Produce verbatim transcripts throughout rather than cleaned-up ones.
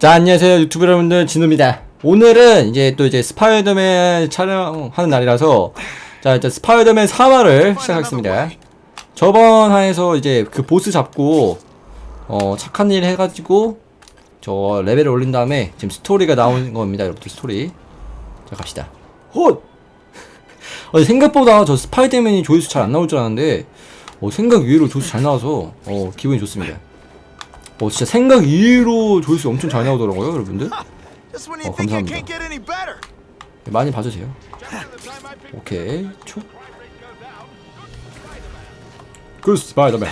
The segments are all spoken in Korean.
자, 안녕하세요 유튜브 여러분들, 진우입니다. 오늘은 이제 또 이제 스파이더맨 촬영하는 날이라서 자, 일단 스파이더맨 삼 화를 시작하겠습니다. 저번 화에서 이제 그 보스 잡고 어 착한 일 해가지고 저 레벨을 올린 다음에 지금 스토리가 나오는 겁니다, 여러분들. 스토리. 자, 갑시다. 헛! 어, 생각보다 저 스파이더맨이 조회수 잘 안 나올 줄 알았는데 어, 생각 이외로 조회수 잘 나와서 어 기분이 좋습니다. 어, 진짜 생각 이외로 조회수 엄청 잘 나오더라고요, 여러분들. 어, 감사합니다. 많이 봐주세요. 오케이, 초. 그 스파이더맨.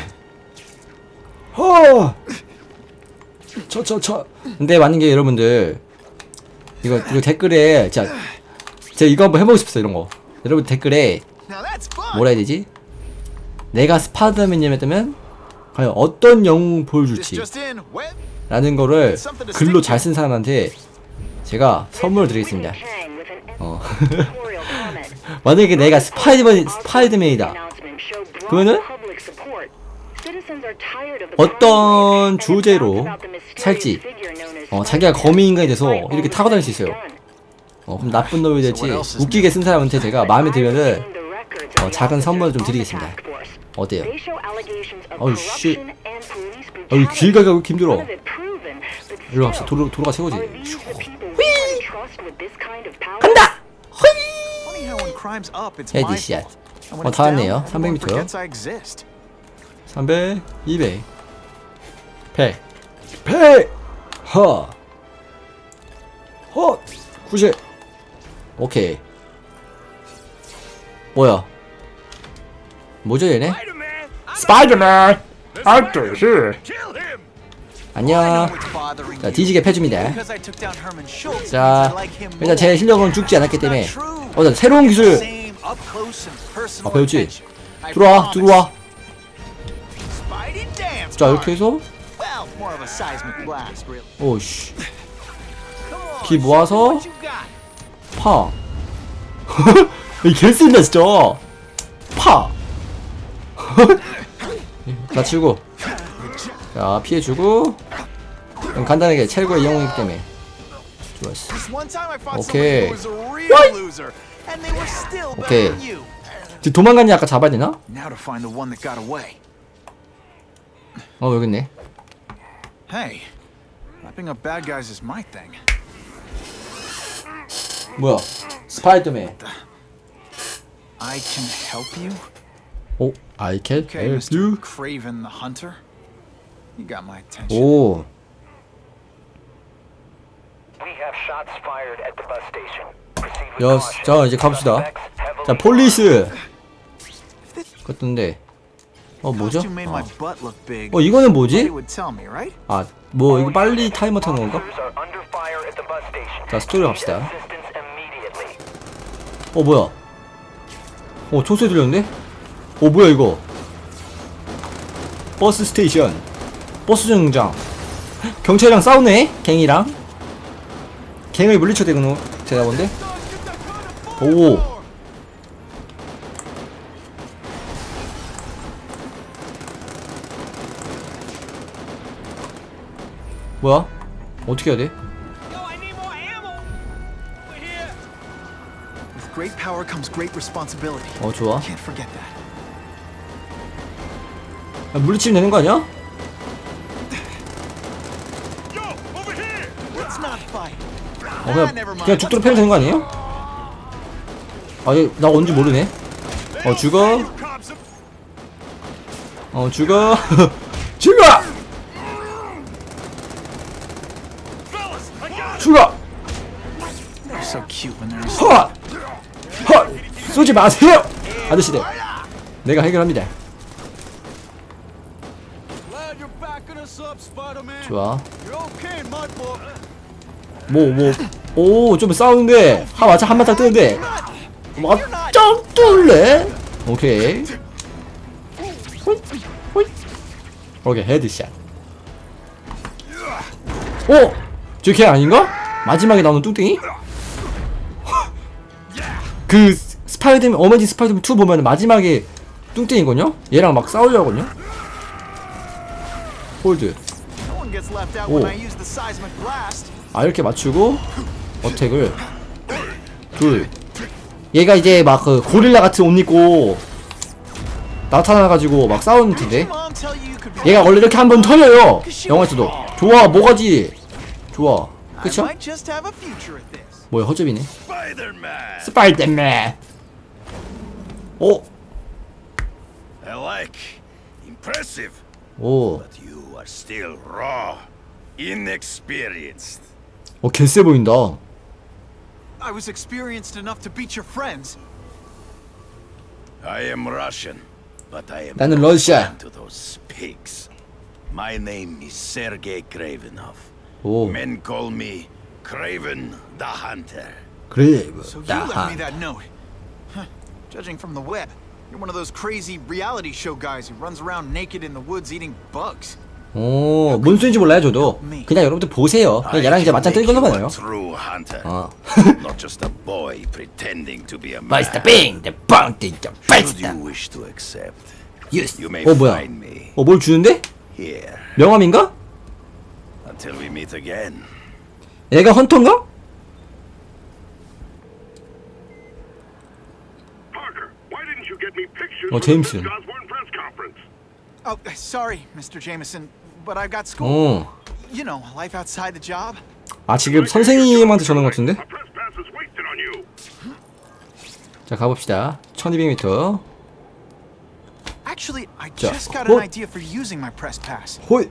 허. 저, 저, 저. 근데 만약에 여러분들 이거 이거 댓글에 자, 제가 이거 한번 해보고 싶었어요, 이런 거. 여러분 댓글에 뭐라 해야 되지? 내가 스파이더맨이었다면 과연 어떤 영웅 보여줄지 라는 거를 글로 잘 쓴 사람한테 제가 선물을 드리겠습니다. 어. 만약에 내가 스파이더맨, 스파이더맨이다 그러면은 어떤 주제로 살지, 어, 자기가 거미인간이 돼서 이렇게 타고 다닐 수 있어요. 어, 그럼 나쁜 놈이 될지 웃기게 쓴 사람한테 제가 마음에 들면은 어, 작은 선물을 좀 드리겠습니다. 어때요? 어우 씨, 어우 길 가기가 왜 이렇게 힘들어. 일로 갑시다. 도로, 도로가 최고지. 휘! 간다! 휘! 헤드샷. 어, 다 왔네요. 삼백 미터요. 삼백, 이백, 백, 백! 허! 허! 구십. 오케이. 뭐야? 뭐죠 얘네? 스파이더맨! 아저씨! 안녕. 자, 뒤지게 패줍니다. 자, 일단 제 실력은 죽지 않았기 때문에 어, 자, 새로운 기술! 아, 배웠지? 들어와, 들어와. 자, 이렇게 해서 오씨, 기 모아서 파. 이 개쓰인다 진짜. 파. 다 치우고, 자, 피해주고. 간단하게 최고의 영웅이기 때문에 좋았어. 오케이. 오케이. 지금 도망갔냐? 아까 잡아야 되나? 어, 여기 있네. 뭐야? 스파이더맨. 오, I can help you. 오. 야, 자, 이제 가봅시다. 자, 폴리스. 그랬던데. 어, 뭐죠? 어. 어, 이거는 뭐지? 아, 뭐 이거 빨리 타이머 타는 건가? 자, 스토리 갑시다. 어, 뭐야? 어, 총소리 들렸는데? 어, 뭐야 이거? 버스 스테이션. 버스 정류장. 경찰이랑 싸우네? 갱이랑. 갱을 물리쳐 대고 되나 본데? 오. 뭐야? 어떻게 해야 돼? 어, 좋아. 야, 물리치면 되는 거 아니야? 어, 그냥, 그냥 죽도록 패면 되는 거 아니에요? 아, 얘, 나 뭔지 모르네. 어, 죽어. 어, 죽어. 죽어! 죽어! 헛! 헛! 쏘지 마세요! 아저씨들, 내가 해결합니다. 좋아. 뭐, 뭐, 오, 좀 싸우는데, 하, 맞아, 한 바탕 뜨는데, 맞짱 뚫래? 오케이. 호잇, 호잇. 오케이, 헤드샷. 오! 저 걔 아닌가? 마지막에 나오는 뚱땡이? 그, 스파이더맨, 어메이징 스파이더맨 투 보면 마지막에 뚱땡이거든요? 얘랑 막 싸우려고 하거든요? 홀드. Some gets left out 오. when I use the seismic blast. 아 이렇게 맞추고 어택을 둘. 얘가 이제 막 그 고릴라 같은 옷 입고 나타나가지고 막 싸우는 텐데. Mom tell you you could be 얘가 원래 이렇게 한번 털려요. 영화에서도. 좋아 뭐가지. 좋아. I 그쵸? might just have a future at this. 뭐야 허접이네. Spider-Man. 스파이더맨. 오. I like. Impressive. 오. But you are still raw, inexperienced. 어 개쎄 보인다. I was experienced enough to beat your friends. I am Russian, but I am 나는 no 러시아. friend to those pigs. My name is Sergei Kravenov. 오. Men call me Kraven the Hunter. 그래. So you left me that note. Huh. Judging from the web, you're one of those crazy reality show guys who runs around naked in the woods eating bugs. 오, 뭔 소리인지 몰라요, 저도. 그냥 여러분들 보세요. 그냥 얘랑 이제 맞짱 뜨는 거나 봐요. True hunter. 어. Not just a boy pretending to be a man. 마이스터 빙, 더 빵, 더 Should 마이스터. you wish to accept, 유스. you may 어 뭐야? find me 어 뭘 주는데? here 명함인가? until we meet again. 얘가 헌터인가? Parker, why didn't you get me pictures 어 for the 제임슨. Vince Osborne press conference? Oh, sorry, Mister Jameson, but I've got school. 어. You know, life outside the job. 아 지금 선생님한테 전화한 것 같은데? A press pass is wasted on you. 자 가봅시다. 천이백 미터. Actually, I 자, just got 어? an idea for using my press pass. 호이.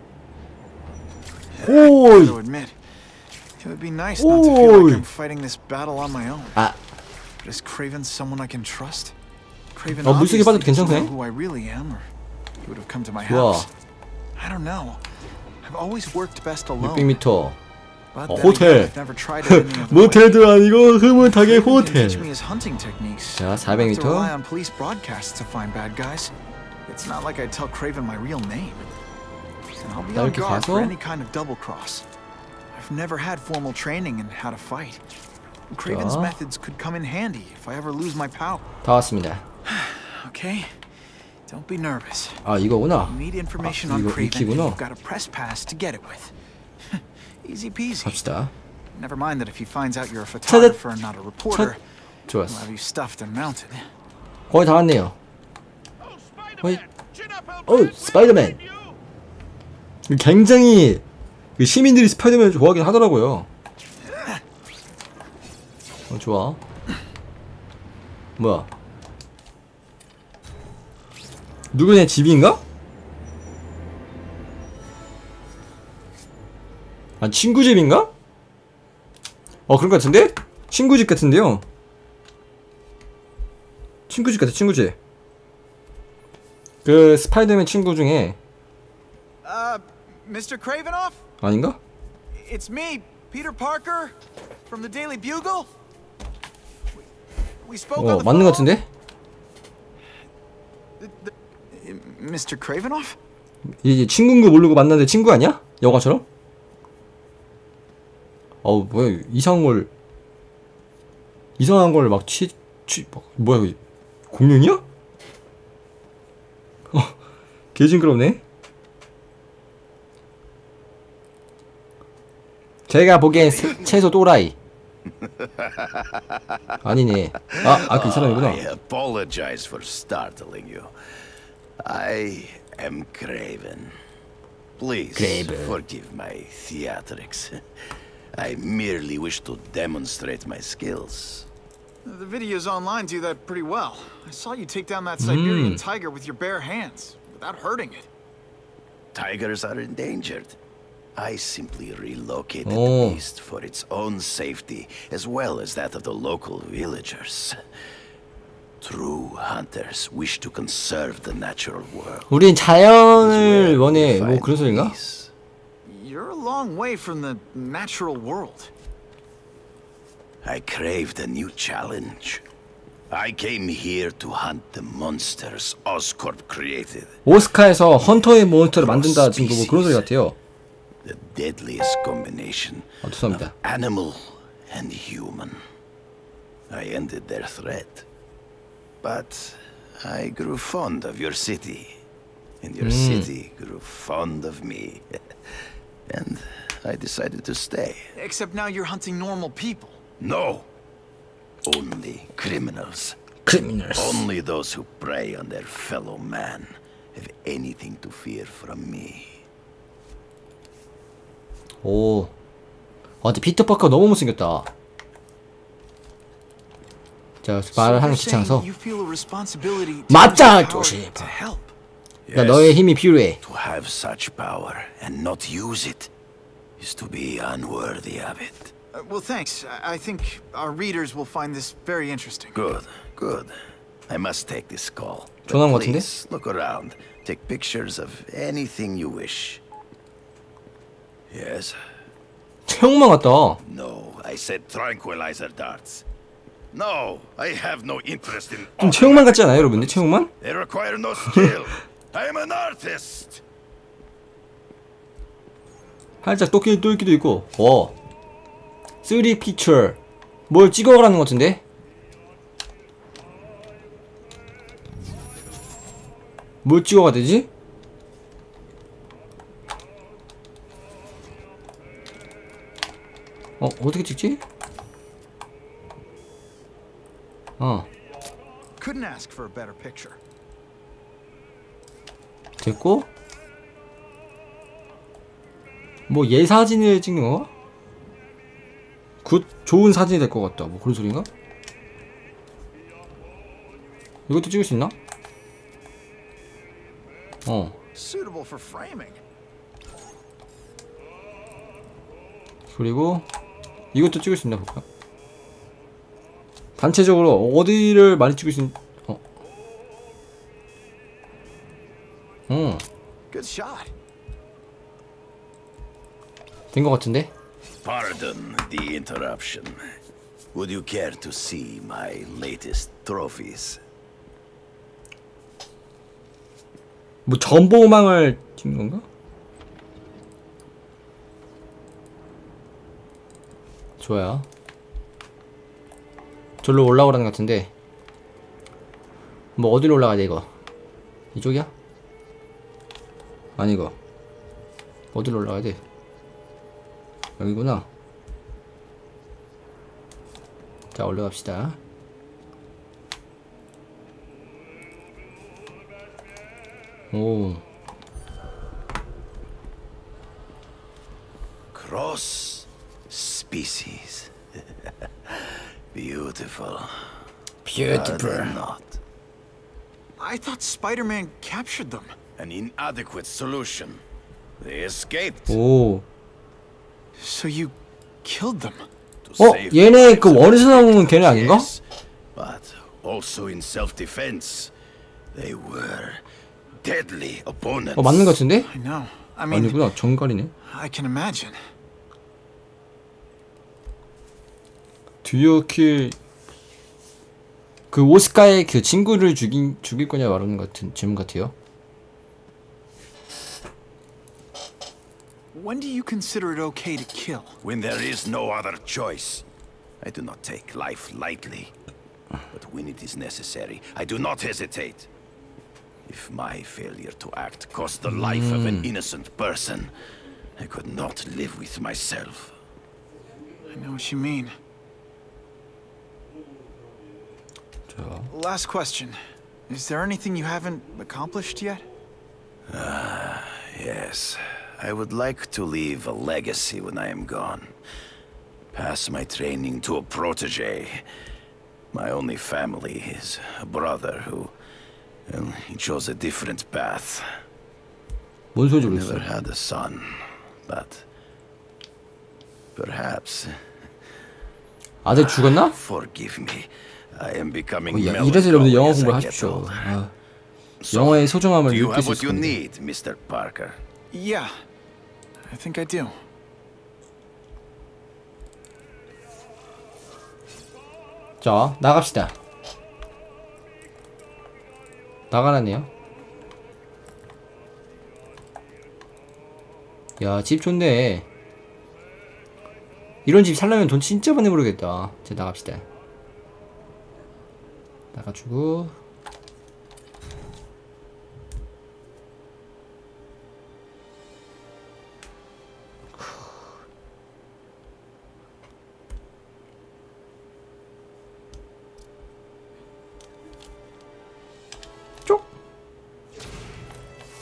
To 호이. admit, it would be nice not to feel Oi. like I'm fighting this battle on my own. 아, But is Kraven someone I can trust? Kraven 어, 물속에 obviously 빠져도 doesn't 괜찮네. know who I really am, or he would have come to my 좋아. house. I don't know. I've always worked best alone. 육백 미터. But 어, then 호텔. again, I've never tried it any other way. 모텔도 아니고 흐뭇하게 Kraven can 호텔. teach me his hunting techniques. 자, I don't 사백 have to 미터. rely on police broadcasts to find bad guys. It's not like I tell Kraven my real name. And I'll be 자, on 이렇게 guard 가서. for any kind of double cross. I've never had formal training in how to fight. Kraven's 자. methods could come in handy if I ever lose my power. 다 왔습니다. Okay? Don't be nervous. 아 이거구나. You need information 아, on 이거 Kraven, and 익히구나. you've got a press pass to get it with. Easy peasy. 갑시다. Never mind that if he finds out you're a photographer and not a reporter, he'll 좋았어. have you stuffed and mounted. 거의 다 왔네요. Oh, Wait. Spider-Man! Chin up, 어, Alfred! 스파이더맨. 굉장히 그 시민들이 스파이더맨을 좋아하긴 하더라고요. 어, 좋아. 뭐야? 누구네 집인가? 아 친구 집인가? 어 그런 것 같은데? 친구 집 같은데요? 친구 집 같아 친구 집. 그 스파이더맨 친구 중에 Uh, Mister Kravenoff? 아닌가? It's me, Peter Parker, from the Daily Bugle. We, we spoke on 어 the 맞는 것 phone. 같은데? The, the, Mister Kravenoff? 이게 친구인 거 모르고 만났는데 친구 아니야? 영화처럼? 어우 뭐야 이상한 걸 이상한 걸 막 취.. 취.. 막, 뭐야 이거 공룡이야? 어 개징그럽네. 제가 보기엔 스, 채소 또라이 아니네. 아, 아 그 사람이구나. I apologize for startling you. I am Kraven. Please Kraven. forgive my theatrics. I merely wish to demonstrate my skills. The videos online do that pretty well. I saw you take down that Siberian tiger with your bare hands, without hurting it. Tigers are endangered. I simply relocated Oh. the beast for its own safety, as well as that of the local villagers. True hunters wish to conserve the natural world. 우린 Is 자연을 where 원해. we 뭐 find 그런 소린가? peace. You're a long way from the natural world. I craved a new challenge. I came here to hunt the monsters Oscorp created. 오스카에서 헌터의 몬스터를 만든다 지금 뭐 그런 소리 같아요. The deadliest combination 아 죄송합니다. of animal and human. I ended their threat. But I grew fond of your city. And your city grew fond of me. and I decided to stay. Except now you're hunting normal people. No! Only criminals. criminals. Only those who prey on their fellow man have anything to fear from me. 오. 아, 근데 피터 파커 너무 못생겼다. 자, 말을 하는 거 귀찮아서. 맞자, 조심. 나 너의 힘이 필요해. To have such power and not use it is to be unworthy of it. Uh, well, thanks. I, I think our readers will find this very interesting. Good, good. I must take this call. 전화한 것 But 같은데? please look around. Take pictures of anything you wish. Yes. 체육만 같다. No, I said tranquilizer darts. No, I have no interest in. 좀 체육만 같지 않아요, 여러분들? 체육만? They require no skill. I'm an artist. 살짝 똘끼 똘끼도 있고. 와. 쓰리 피처. 뭘 찍어가라는 것 같은데? 뭘 찍어가 되지? 어, 어떻게 찍지? 어, Couldn't ask for a better picture. 됐고. 뭐 예사진을 찍는 건가? 굿, 좋은 사진이 될 것 같다. 뭐 그런 소린가? 이것도 찍을 수 있나? 어. Suitable for framing. 그리고 이것도 찍을 수 있나 볼까? 단체적으로 어디를 많이 찍을 수 있는? 어. 어. Good shot. 된 것 같은데? Pardon the interruption. Would you care to see my latest trophies? 뭐 전보망을 찍는 건가? 좋아요. 절로 올라오라는 것 같은데 뭐 어디로 올라가야 돼 이거? 이쪽이야? 아니 이거 어디로 올라가야 돼? 여기구나. 자, 올라갑시다. 오. Cross species. Beautiful. Are they not? I thought Spider-Man captured them. An inadequate solution. They escaped. 오. So you killed them. To 어? save 얘네 the 그 lives of 원에서 their 나오는 걔네 victims, 아닌가? yes, but also in self-defense. They were deadly opponents. 어, 맞는 것 같은데? I know. I mean, 아니구나. 정갈이네. I can imagine. 듀오킬 그 오스카의 그 친구를 죽인 죽일 거냐 말하는 것 같은 질문 같아요. When do you consider it okay to kill? When there is no other choice. I do not take life lightly. But when it is necessary, I do not hesitate. If my failure to act cost the life of an innocent person, I could not live with myself. I know what you mean. 자, Last question. Is there anything you haven't accomplished yet? Yes, I would like to leave a legacy when I am gone. Pass my training to a protege. My only family is a brother who, well, he chose a different path. 뭔 소리 Never 들었어? had a son, but perhaps. 아들 죽었나? Forgive me. I am becoming 어, 야, 이래서 여러분들 melancholy 영어 as I 공부를 get 하십시오. older. 아, So, 영어의 소중함을 do you 느낄 have 수 what you 있습니다. need, Mister Parker? Yeah. I think I do. 자, 나갑시다. 나가라네요. 야, 집 좋네. 이런 집 살려면 돈 진짜 많이 벌겠다. 자, 나갑시다. 나가주고.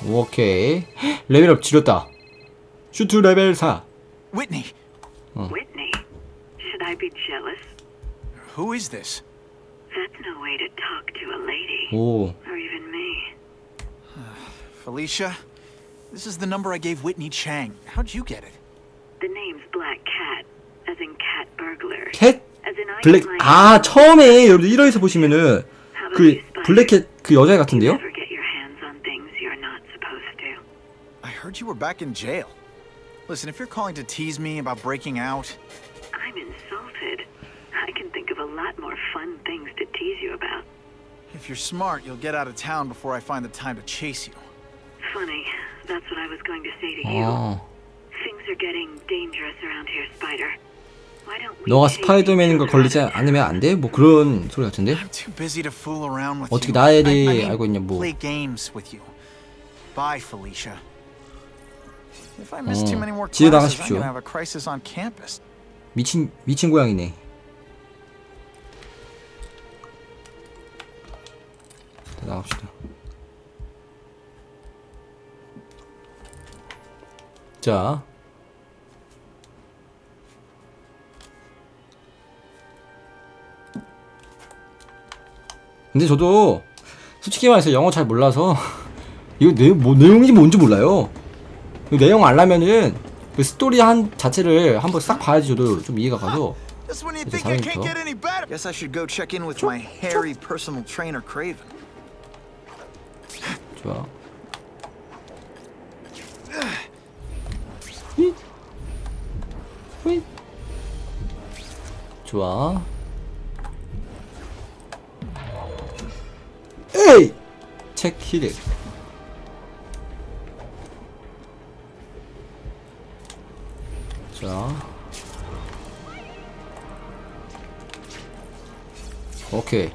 오케이. 레벨업 지렸다. 슈트 레벨 사. Whitney, Whitney, should I be jealous? who is this? That's no way to talk to a lady. 오. Or even me. Felicia, this is the number I gave Whitney Chang. How'd you get it? The name's Black Cat, as in cat burglar. 캣? As in I 블랙. get my 아, 처음에 여러분들 일 화에서 보시면은 How about 그 you, Spider? 블랙캣 그 여자 같은데요? Never get your hands on things you're not supposed to. I heard you were back in jail. Listen, if you're calling to tease me about breaking out, I'm insulted. I can think of a lot more fun things to tease you about. if you're smart, you'll get out of town before I find the time to chase you. Funny, that's what I was going to say to you. 아. Things are getting dangerous around here, Spider. Why don't we 너가 chase 스파이더맨인 거 each other 걸리지 out of 않으면 안 돼? 뭐 그런 소리 같은데? I'm too busy to fool around with 어떻게 you. 나에 I, I 대해 mean, 알고 있냐, 뭐. play games with you. Bye, Felicia. If I miss too 어, many more 집에 classes, I'm 나가십시오. gonna have a crisis on campus. 미친 미친 고양이네. 자, 나갑시다. 자. 근데 저도 솔직히 말해서 영어 잘 몰라서 이거 내용 뭐 내용인지 뭔지 몰라요. 그 내용 알려면은 그 스토리 한 자체를 한번 싹 봐야지 저도 좀 이해가 가서. Just when you 이제 think I can't 사람부터. get any better. Guess I should go check in with my hairy personal trainer, Craven. 좋아. 휘. 좋아. 에이! 책 히드. 자. 오케이.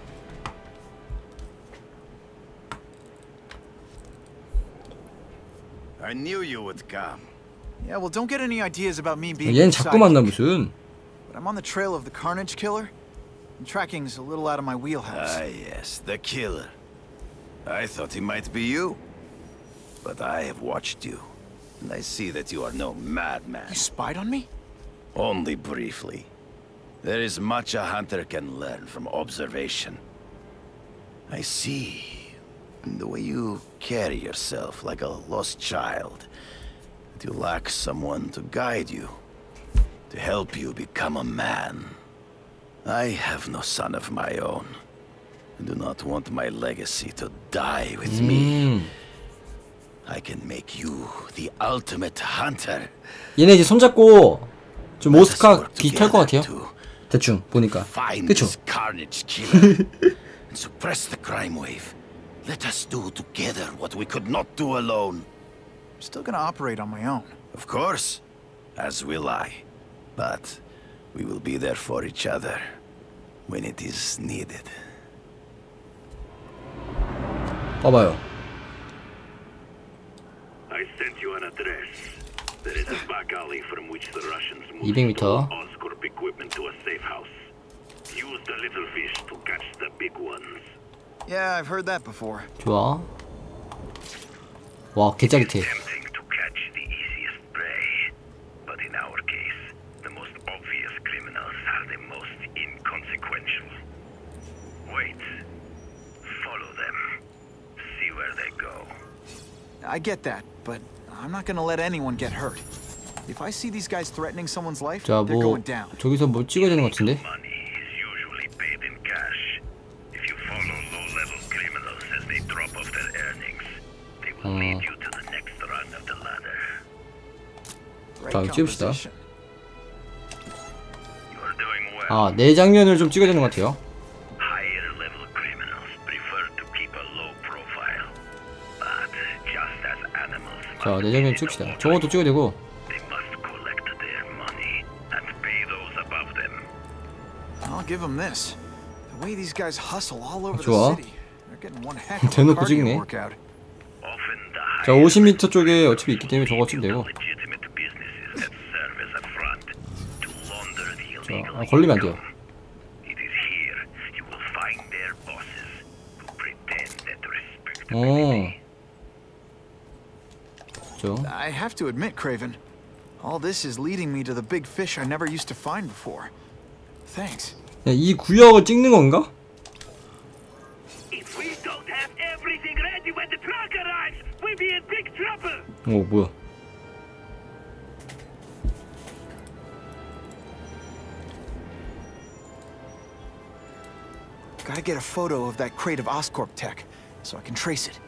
I knew you would come. Yeah, well, don't get any ideas about me being 얘는 inside. 자꾸 만나 무슨. But I'm on the trail of the Carnage Killer, and tracking's a little out of my wheelhouse. Ah, yes, the killer. I thought he might be you. But I have watched you, and I see that you are no madman. You spied on me? Only briefly. There is much a hunter can learn from observation. I see in the way you carry yourself like a lost child that you lack someone to guide you, to help you become a man. I have no son of my own. I do not want my legacy to die with me. 음. I can make you the ultimate hunter. 얘네 이제 손잡고 좀 Let us 오스카 work 비슷할 것 together 같아요. to 대충 보니까. find 그쵸? this carnage killer and suppress the crime wave. Let us do together what we could not do alone. I'm still gonna operate on my own. Of course, as will I. But we will be there for each other when it is needed. 봐봐요. I sent you an address. There is a back alley from which the Russians moved 이백 미터. Oscorp equipment to a safe house. Use the little fish to catch the big ones. Yeah, I've heard that before. 좋아. 와, 개짜릿해. Tempting to catch the easiest prey, but in our case, the most obvious criminals are the most inconsequential. Wait. Follow them. See where they go. I get that, but I'm not gonna let anyone get hurt. If I see these guys threatening someone's life, 자, they're 뭐 going down. 저기서 뭐 찍어야 되는 것 같은데? Money is usually paid in cash. If you follow low-level criminals as they drop off their earnings, they will 어. lead you to the next rung of the ladder. Great 자, 찍읍시다. composition. You are doing well. 아, 네 장면을 좀 찍어야 되는 것 같아요. Higher-level criminals prefer to keep a low profile. But just as animals 자, must 네 장면 be in the 찍읍시다. water, 저것도 찍어야 되고. they must collect their money and pay those above them. I'll give them this. The way these guys hustle all over 좋아. the city, they're getting one heck of a 대놓고 cardio 찍네. workout. Often the 자, 오십 미터 쪽에 어차피 있기 때문에 저거 찍으면 되고. legitimate businesses that serve as a front to launder the illegal 아, 걸리면 안 돼요. income. It is here you will find their bosses who pretend that 어. respectability. 죠. I have to admit, Craven, all this is leading me to the big fish I never used to find before. Thanks. 이 구역을 찍는 건가? If we don't have everything ready when the truck arrives, we'll be in big trouble. 오 뭐야? Gotta get a photo of that crate of Oscorp tech, so I can trace it.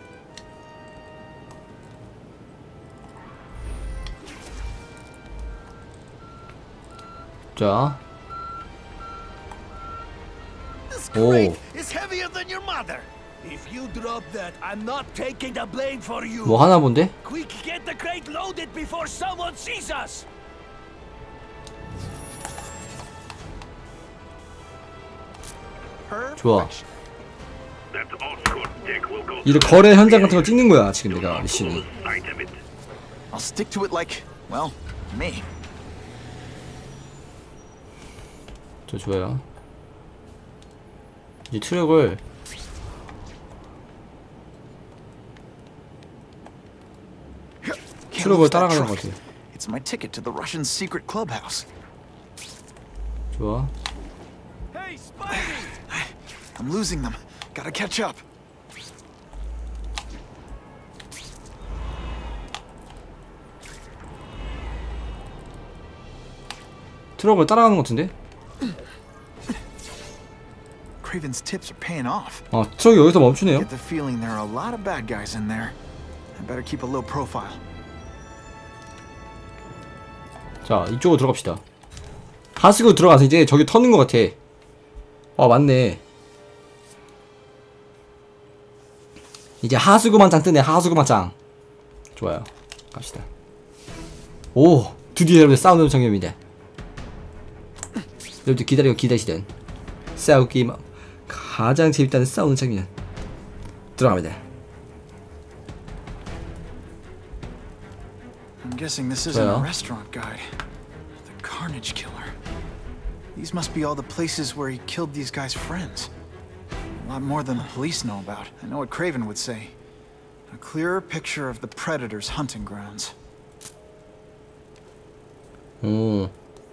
자, This Oh. crate is heavier than your mother. If you drop that, I'm not taking the blame for you. 뭐 하나 본데? Quick, get the crate loaded before someone sees us. 좋아. That Oscorp tech will go 이 거래 현장 같은 거 찍는 거야 지금 내가 미션이. item it. I'll stick to it like, well, me. 저 좋아요. 이 트럭을 Can't 트럭을 lose that 따라가는 것 truck. 같아. It's my ticket to the Russian secret clubhouse. 좋아. Hey, Spidey! I'm losing them. Gotta catch up. 트럭을 따라가는 것 같은데? Craven's tips are paying off. 아 트럭이 여기서 멈추네요. Get the feeling there are a lot of bad guys in there. I better keep a low profile. 자 이쪽으로 들어갑시다. 하수구 들어가서 이제 저기 터는 것 같아. 아 맞네. 이제 하수구만 짱 뜨네. 하수구만 짱. 좋아요. 갑시다. 오 드디어 여러분들 싸우는 장면입니다. 여러분들 기다리고 기다리시던 싸우기 가장 재밌다는 싸우는 장면 들어갑니다. I'm guessing this isn't Well. a restaurant guide. The Carnage Killer. These must be all the places where he killed these guys' friends. A lot more than the police know about. I know what Craven would say. A clearer picture of the Predator's hunting grounds. 오.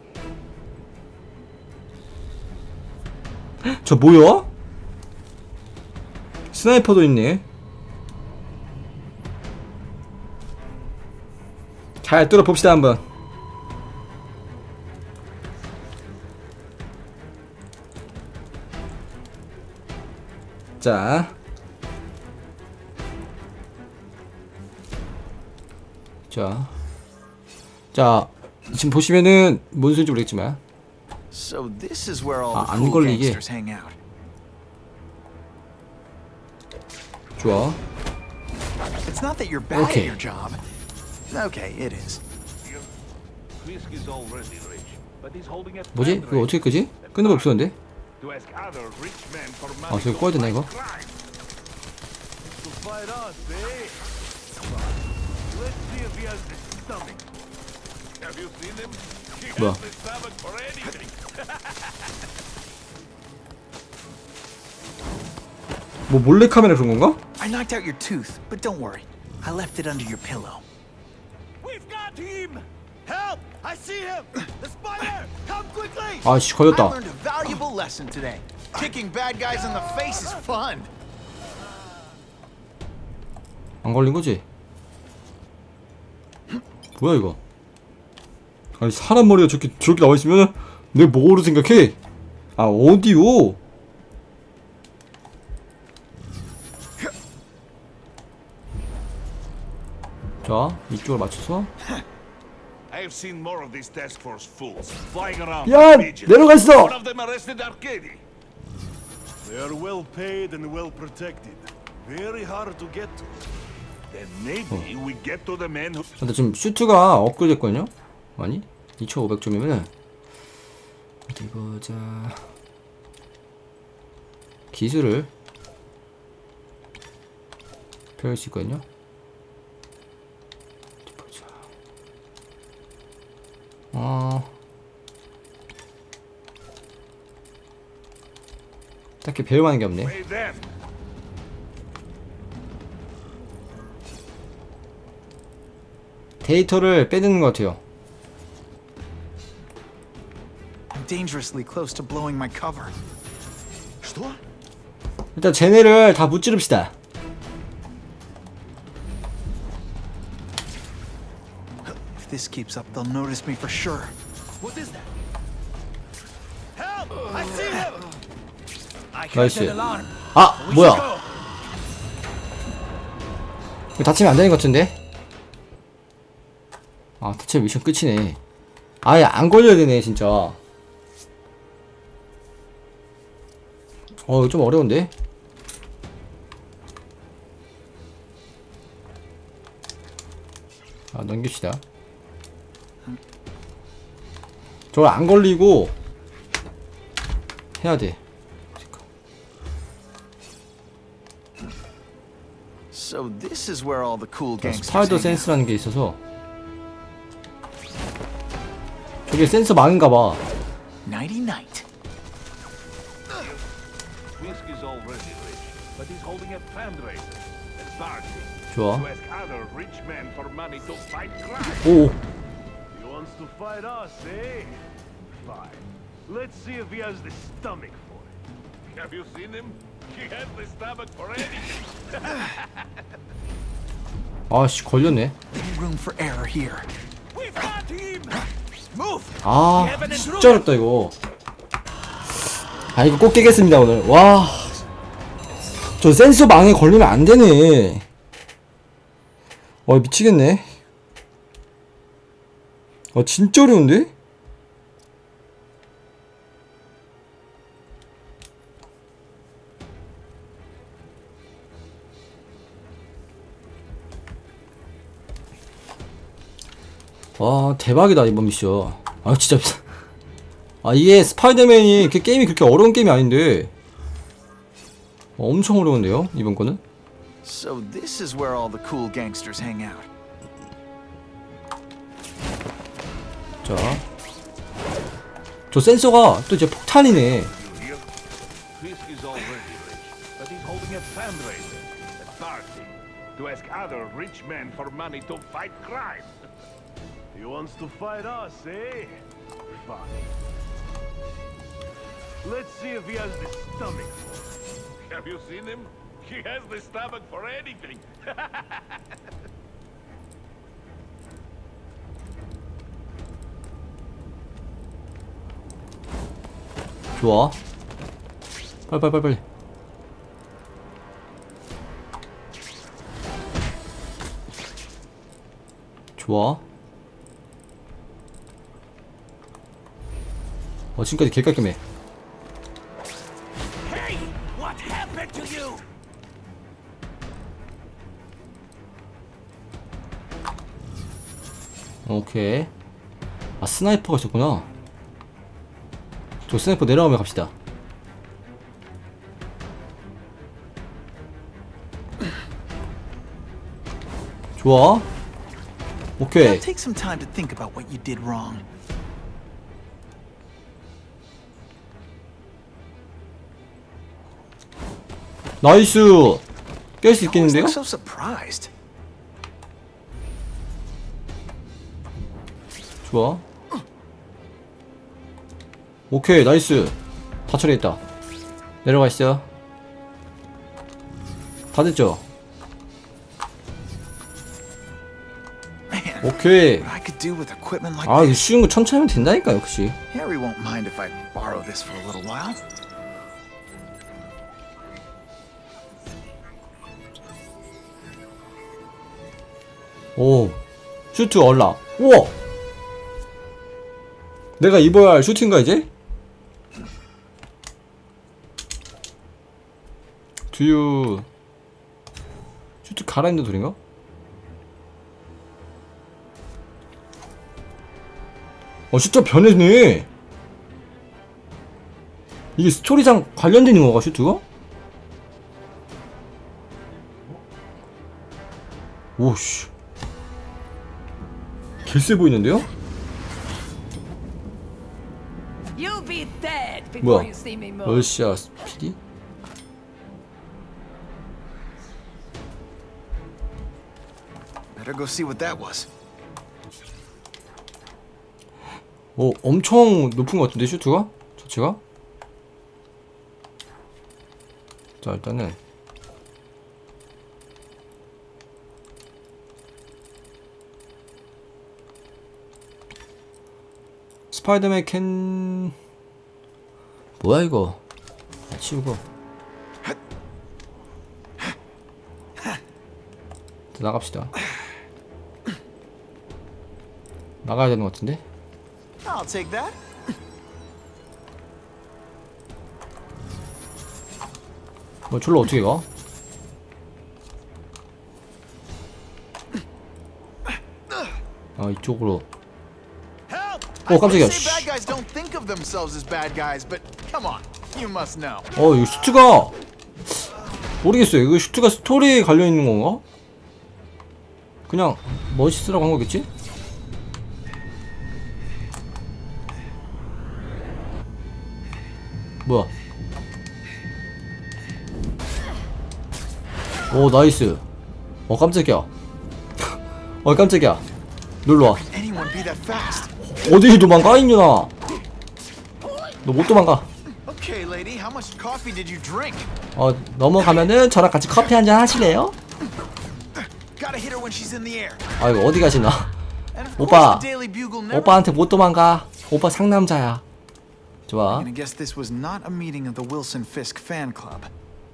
저 뭐야? 스나이퍼도 있네. 잘 뚫어봅시다 한번. 자, 자, 자, 지금 보시면은 뭔 소리인지 모르겠지만, So this is where all 아, the 안 cool 걸리게. gangsters hang out. 좋아. It's not that you're bad Okay. at your job. Okay, it is. Whiskey's already rich, but he's holding a 뭐지? 이거 어떻게 끄지? 끄는 거 없었는데? to ask other rich men for 아, 저기 꺼야 되나 이거? crime. To fight us, eh? Let's see if he has the stomach. Have you seen him? He 뭐야? has the stomach for anything. 뭐 몰래 카메라 그런 건가? I knocked out your tooth, but don't worry. I left it under your pillow. We've got him! Help! I see him! The spider! Come quickly! 아씨 I 걸렸다. learned a valuable lesson today. Kicking bad guys in the face is fun. 안 걸린 거지? 뭐야 이거? 아니 사람 머리가 저렇게 저렇게 나와 있으면 내 뭐로 생각해? 아 어디요? 자 이쪽을 맞춰서 I have seen more of these task force fools flying around. 야 like pigeons. 내려가 있어. One of them arrested Arcady. They are well paid and well protected. Very hard to get to. Then maybe we get to the men who. 근데 지금 슈트가 업그레이드 됐거든요? 아니? 이천오백 점이면은 어디 보자. 기술을 배울 수 있거든요? 어디 보자. 어. 딱히 배울 만한 게 없네. Hey them. 데이터를 빼드는 것 같아요. I'm dangerously close to blowing my cover. Что? 일단 쟤네를 다 무찌릅시다. If this keeps up, they'll notice me for sure. What is that? Help! I see him! I heard 나이스. an alarm. 아 We 뭐야? should go. 이거 다치면 안 되는 것 같은데? 아 다치면 미션 끝이네. 아예 안 걸려야 되네 진짜. 어 이거 좀 어려운데? 아 넘깁시다. 저거 안 걸리고 해야 돼. So this is where all the cool gangsters 스파이더 hang out. 센스라는 게 있어서 저게 센서 망인가봐. Nighty night. Whiskey's already rich, but he's holding a fundraiser. A party. 좋아. To ask other rich men for money to fight crime. 오 He wants to fight us, eh? Fine. Let's see if he has the stomach for it. Have you seen him? He has the stomach for anything. 아씨 걸렸네. No room for error here. We've got him. Move. 아 진짜 어렵다 이거. 아 이거 꼭 깨겠습니다 오늘. 와 저 센서 망에 걸리면 안 되네. 와 미치겠네. 아 진짜 어려운데? 와 대박이다 이번 미션. 아 진짜 아 이게 스파이더맨이 그 게임이 그렇게 어려운 게임이 아닌데 어, 엄청 어려운데요 이번 거는. So this is where all the cool gangsters hang out. 자, 저 센서가 또 이제 폭탄이네. Whiskey's already rich, but he's holding a fundraiser. A party. To ask other rich men for money to fight crime. He wants to fight us, eh? Fine. Let's see if he has the stomach for it. Have you seen him? He has the stomach for anything. 좋아. 빨리 빨리 빨리 빨리. 좋아. 어 지금까지 개 깔끔해. Hey, what happened to you? 오케이. 아 스나이퍼가 있었구나. 저 스나이퍼 내려가면 갑시다. 좋아. 오케이. Now take some time to think about what you did wrong. 나이스. 깰 수 You always 있겠는데요? look so surprised. 좋아. 오케이 나이스. 다 처리했다. 내려가 있어요. 다 됐죠? Man, 오케이. what I could do with equipment like 아 이거 this. 쉬운 거 천천히 하면 된다니까 역시. Harry won't mind if I borrow this for a little while. 오 슈트 얼라. 우와 내가 입어야 할 슈트인가 이제? 두유 슈트 갈아입는 소린가? 어 슈트가 변했네. 이게 스토리상 관련된 건가 슈트가? 오씨 개쎄 보이는데요? You'll be dead before 뭐야? you see me move. 러시아 피디? Better go see what that was. 오, 엄청 높은 것 같은데 슈트가? 자체가? 자, 일단은 스파이더맨 캔... 뭐야 이거? 아, 치우고 나갑시다. 나가야 되는 것 같은데? I'll take that. 뭐 졸로 어떻게 가? 아 이쪽으로. 어 깜짝이야. Bad guys don't think of themselves as bad guys, but come on, you must know. 어 이거 슈트가 모르겠어요. 이거 슈트가 스토리에 갈려 있는 건가? 그냥 멋있으라고 한 거겠지? 뭐야? 오 나이스. 어 깜짝이야. 어 깜짝이야. 놀러와. Anyone be that fast? 어디 도망가 이년아. 너 못 도망가. Okay, lady, how much coffee did you drink? 어 넘어가면은 저랑 같이 커피 한잔 하실래요? Gotta hit her when she's in the air. 아이고 어디 가시나? And of 오빠. course, the Daily Bugle never. 오빠한테 못 도망가. 오빠 상남자야. 좋아. I'm gonna guess this was not a meeting of the Wilson Fisk fan club.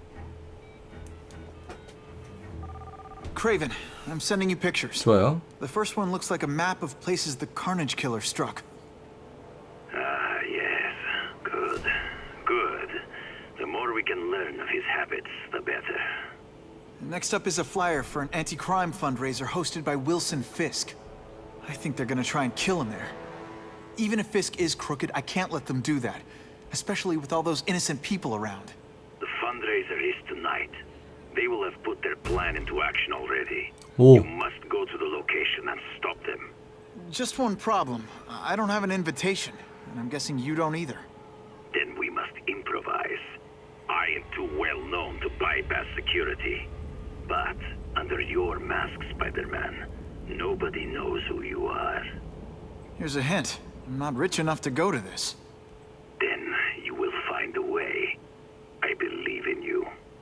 Craven, I'm sending you pictures. 좋아요. The first one looks like a map of places the Carnage Killer struck. Ah, yes. Good. Good. The more we can learn of his habits, the better. Next up is a flyer for an anti-crime fundraiser hosted by Wilson Fisk. I think they're gonna try and kill him there. Even if Fisk is crooked, I can't let them do that. Especially with all those innocent people around. The fundraiser is tonight. They will have put their plan into action already. 오. You must go to the location and stop them. Just one problem. I don't have an invitation, and I'm guessing you don't either. Then we must improvise. I am too well known to bypass security. But under your mask, Spider-Man, nobody knows who you are. Here's a hint. I'm not rich enough to go to this. Then you will find a way. I believe in you.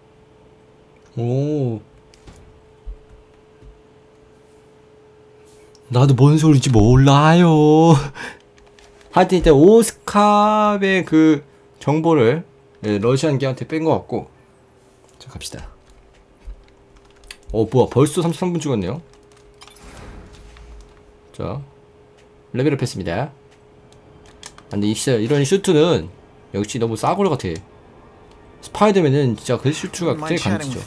오. 나도 뭔 소리인지 몰라요. 하여튼 일단 오스캅의 그 정보를 예, 러시안기한테 뺀 것 같고. 자 갑시다. 어 뭐야 벌써 삼십삼 분 찍었네요. 자 레벨업 했습니다. 근데 이, 이런 슈트는 역시 너무 싸구려 같아. 스파이더맨은 진짜 그 슈트가 굉장히 간지죠.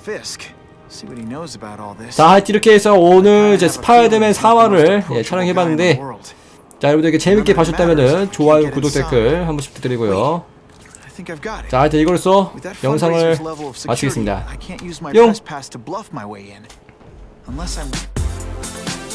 자 하여튼 이렇게 해서 오늘 이제 스파이더맨 사 화를 예, 촬영해봤는데 자 여러분들 이렇게 재밌게 봐주셨다면은 좋아요 구독 댓글 한 번씩 부탁드리고요. 자 하여튼 이걸로써 영상을 마치겠습니다. 뿅!